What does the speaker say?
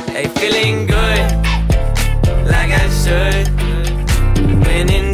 Hey, feeling good, like I should. When in